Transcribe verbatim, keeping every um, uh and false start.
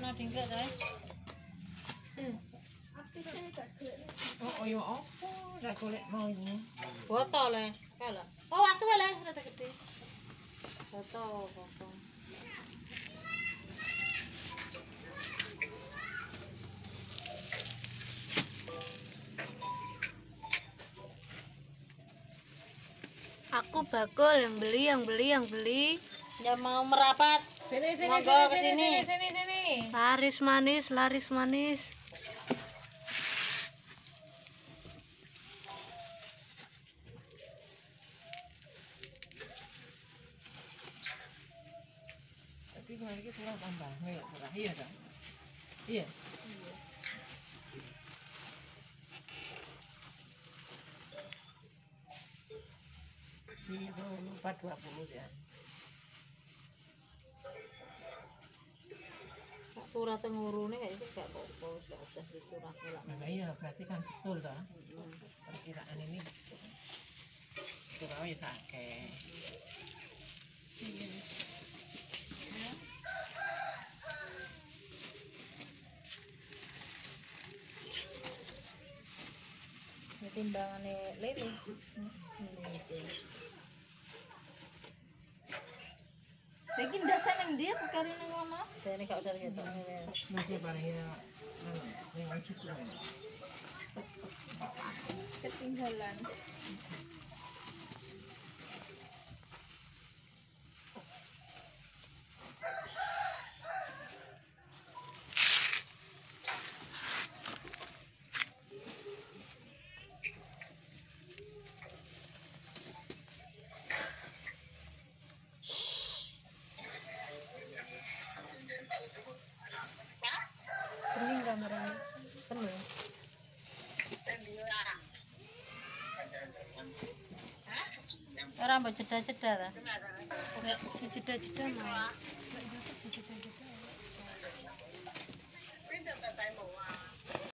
ana dingklek ta. Oh, oh yo opo? Dak golek mau ini. Botol le. Kala. Oh, watu le, rada gede. Botol, botol. Aku bakul, yang beli, yang beli, yang beli. Yang mau merapat. Sini sini Monggo sini ke sini sini. sini sini sini. Laris manis, laris manis. Tapi kemarin kita kurang tambah, nggak kurang iya kan? Iya. Kilo empat dua puluh ya. Surat ngurune kayak itu gak apa-apa, gak usah disurat ulang. Nah iya berarti kan betul toh. Perkiraan ini betul. Surau ya kakek. Ini timbangane lele. Lagi ndasa nang dia perkara nang ngono. Saya ini gak usah gitu. Masih paling ya, yang cukup. Ketinggalan. Pening kameranya. Pening. Ora mbok jeda-jeda ta. Sejeda-jeda mau.